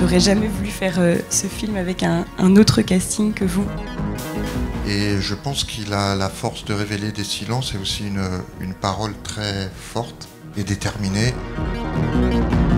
j'aurais jamais voulu faire ce film avec un autre casting que vous. Et je pense qu'il a la force de révéler des silences et aussi une parole très forte et déterminée.